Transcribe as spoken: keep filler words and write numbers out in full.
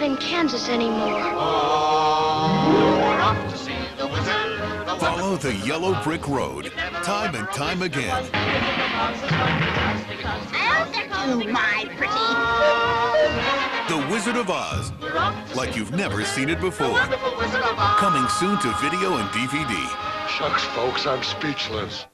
not in Kansas anymore. We're off to see the wizard. The Follow the yellow brick road, time and time again. I'll get you, my pretty. The Wizard of Oz, like you've never seen it before. Wonderful Wizard of Oz. Coming soon to video and D V D. Shucks, folks, I'm speechless.